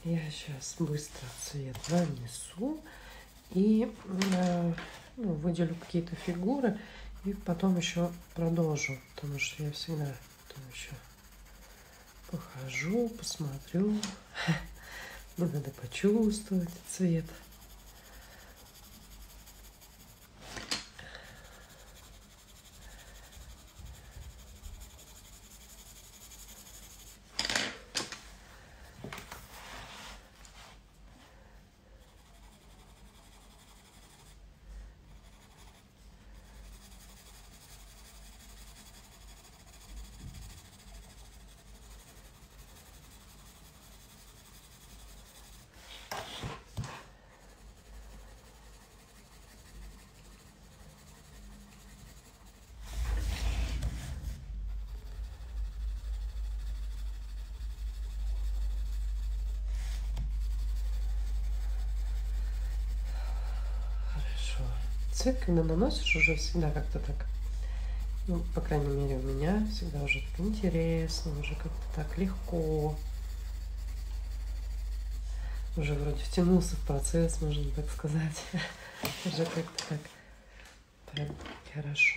Я сейчас быстро цвет нанесу и э, ну, выделю какие-то фигуры, и потом еще продолжу, потому что я всегда там еще похожу, посмотрю. Мне надо почувствовать цвет. Цвет, когда наносишь, уже всегда как-то так, ну, по крайней мере, у меня всегда уже так интересно, уже как-то так легко. Уже вроде втянулся в процесс, можно так сказать. Уже как-то так прям хорошо.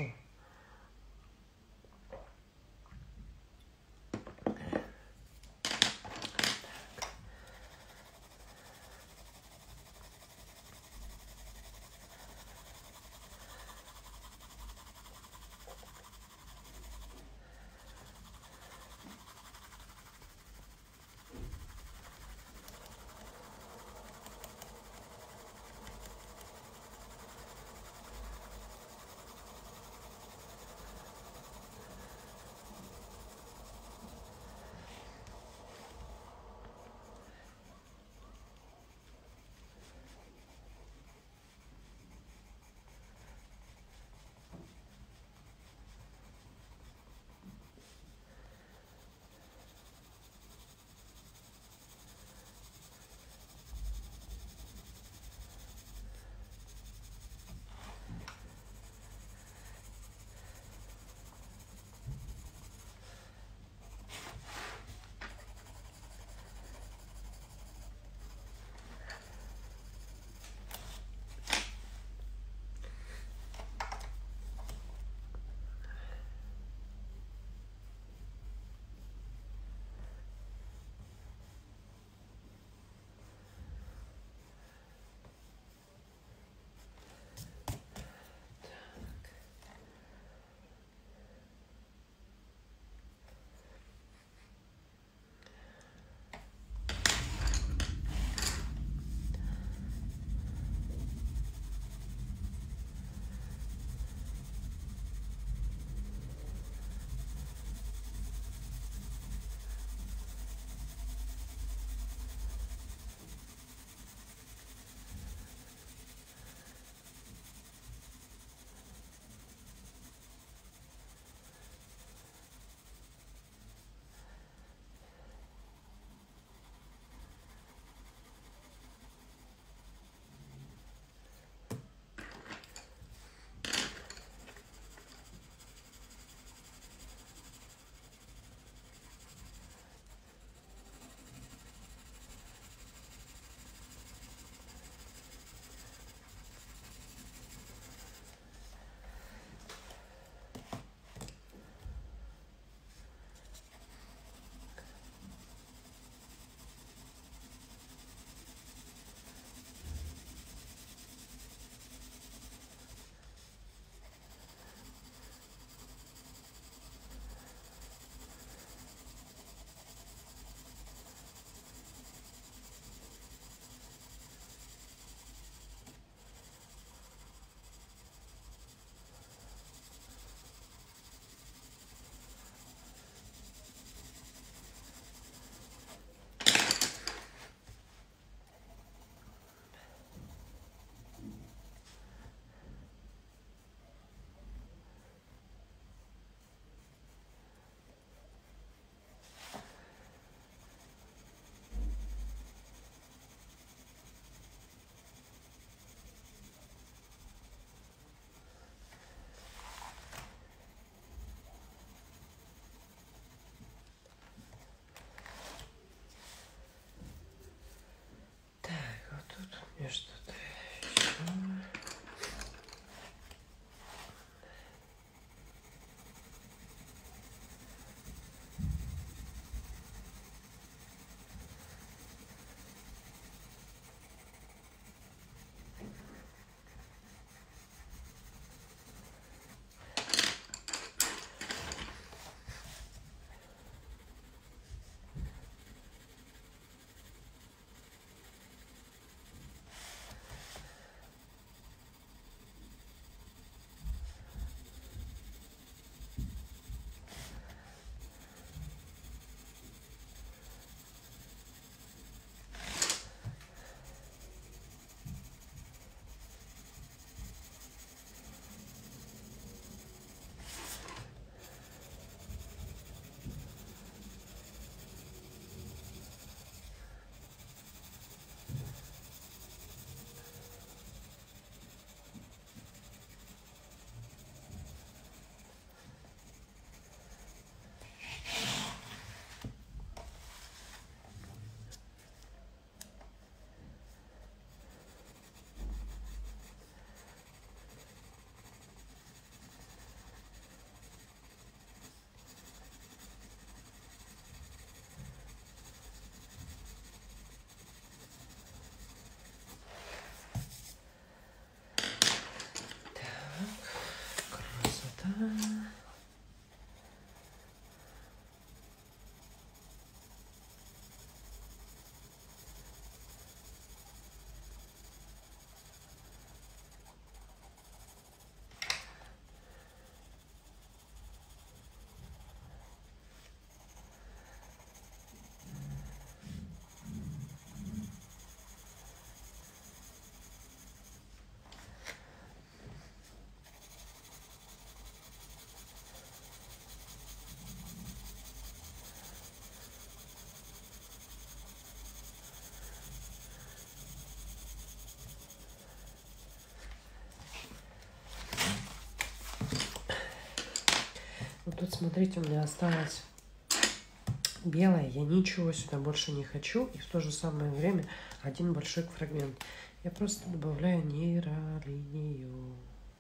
Смотрите, у меня осталось белое. Я ничего сюда больше не хочу. И в то же самое время один большой фрагмент. Я просто добавляю нейролинию.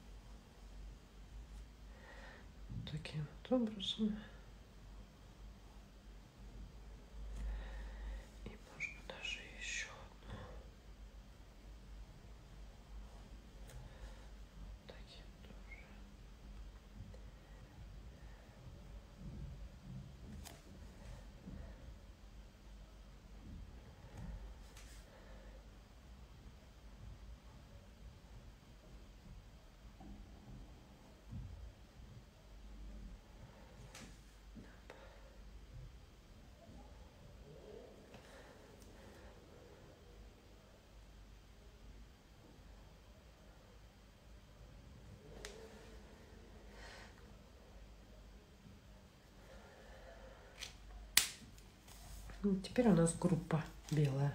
Таким вот образом. И можно даже еще одну. Таким тоже. Теперь у нас группа белая.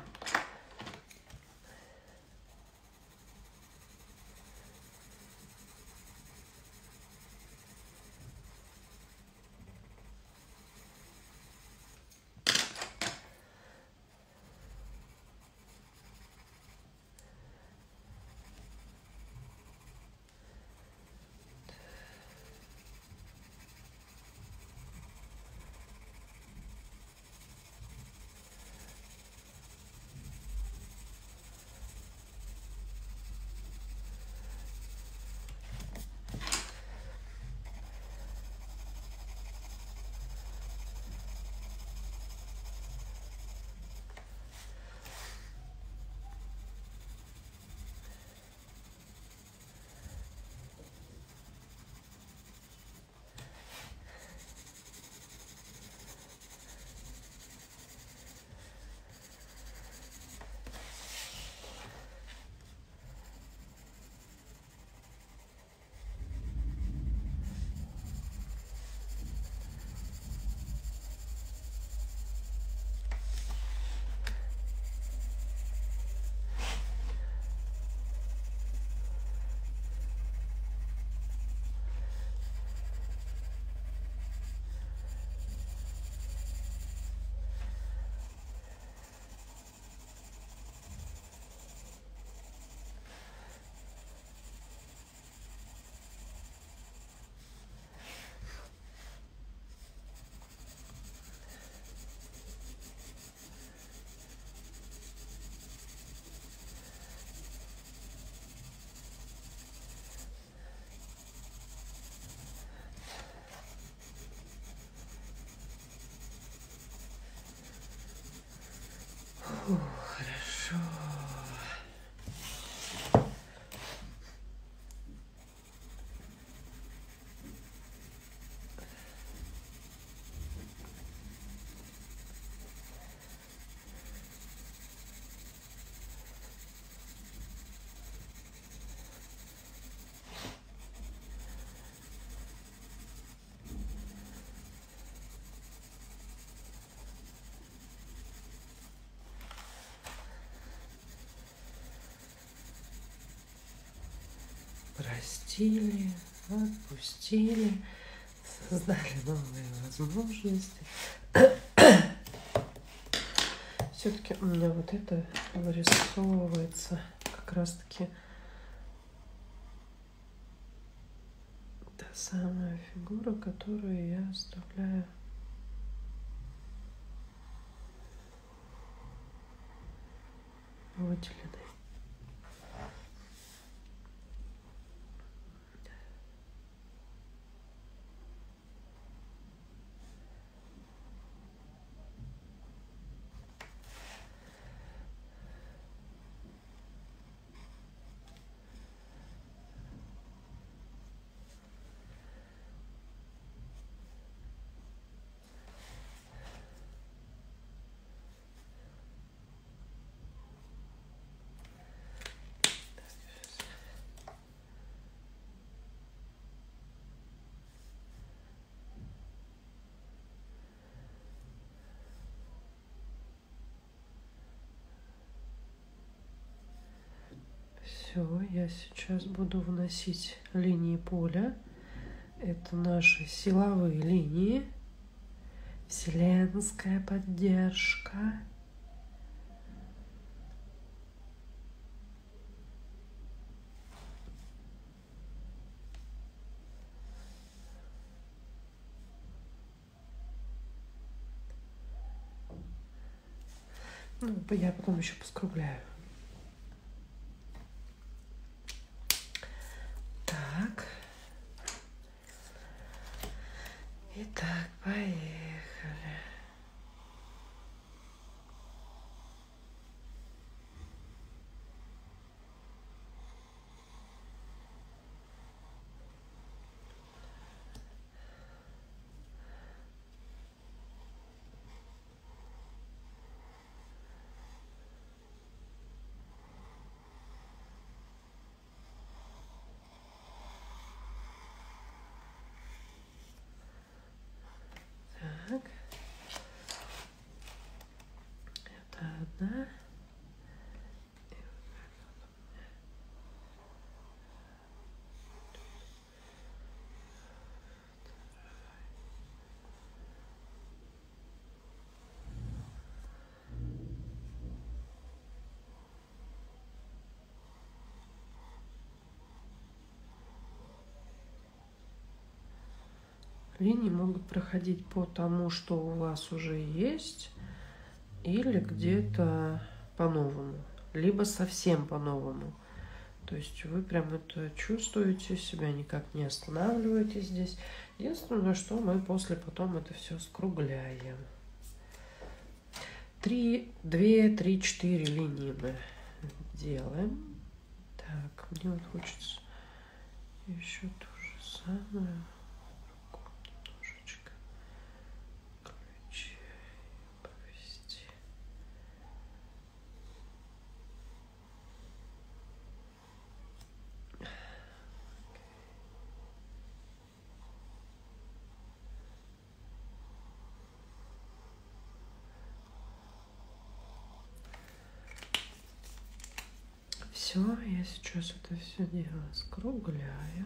Фу, хорошо. Простили, отпустили, создали новые возможности. Все-таки у меня вот это вырисовывается как раз-таки та самая фигура, которую я оставляю выделенной. Все, я сейчас буду вносить линии поля. Это наши силовые линии, вселенская поддержка. Ну, я потом еще поскругляю. Так. Итак, поехали. Так. Это одна. Линии могут проходить по тому, что у вас уже есть, или где-то по-новому, либо совсем по-новому. То есть вы прям это чувствуете, себя никак не останавливаете здесь. Единственное, что мы после потом это все скругляем. Три, две, три, четыре линии мы делаем. Так, мне вот хочется еще то же самое. Немножечко ключи повести. Все, я сейчас это все дело скругляю.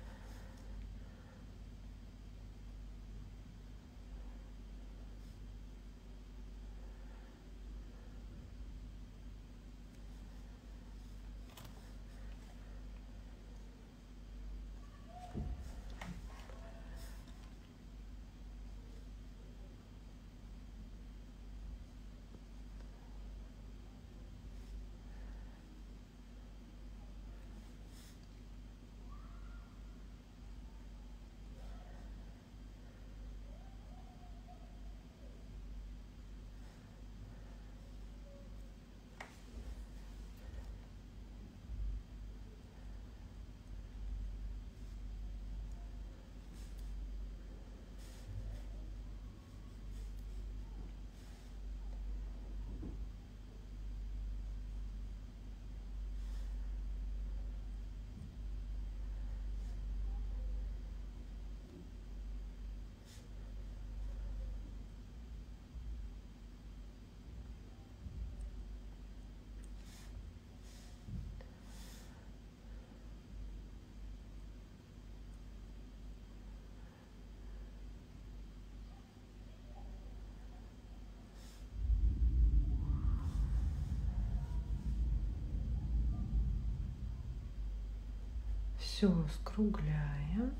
Все скругляем.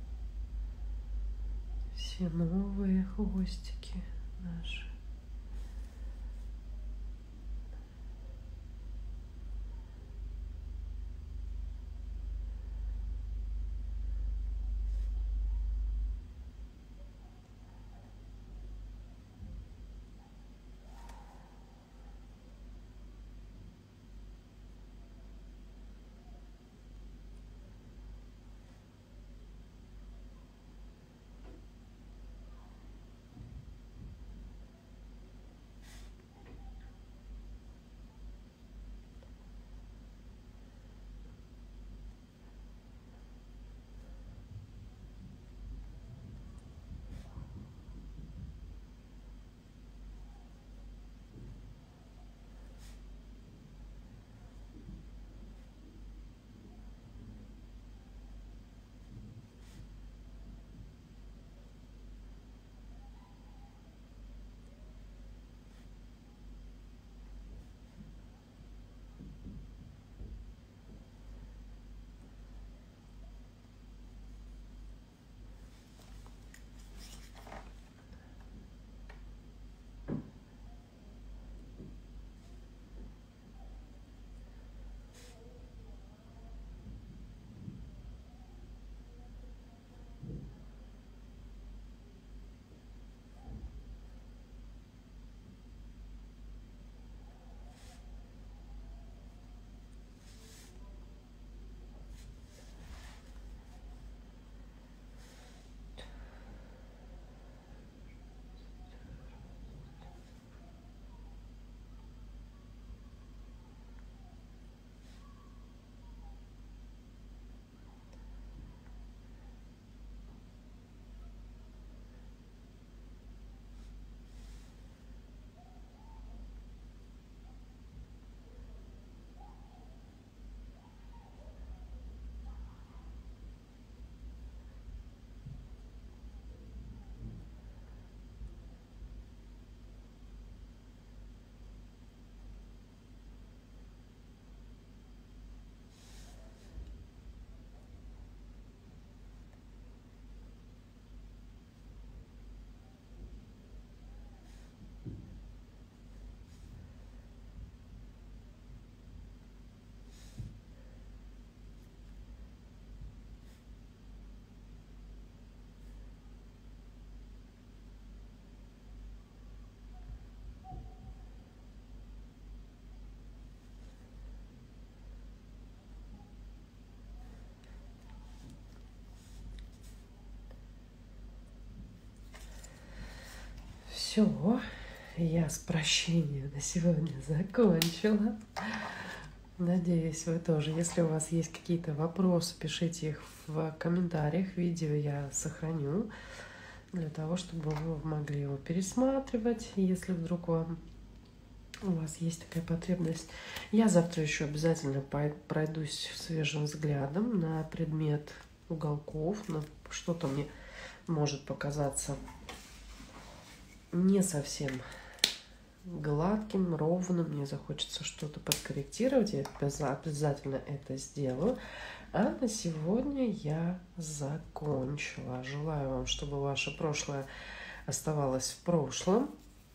Все новые хвостики наши. Все, я с прощением на сегодня закончила. Надеюсь, вы тоже. Если у вас есть какие-то вопросы, пишите их в комментариях. Видео я сохраню для того, чтобы вы могли его пересматривать, если вдруг вам, у вас есть такая потребность. Я завтра еще обязательно пройдусь свежим взглядом на предмет уголков. На что-то мне может показаться не совсем гладким, ровным, мне захочется что-то подкорректировать, я обязательно это сделаю. А на сегодня я закончила. Желаю вам, чтобы ваше прошлое оставалось в прошлом,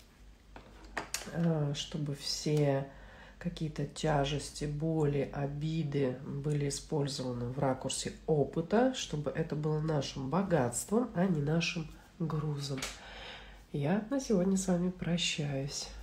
чтобы все какие-то тяжести, боли, обиды были использованы в ракурсе опыта, чтобы это было нашим богатством, а не нашим грузом. Я на сегодня с вами прощаюсь.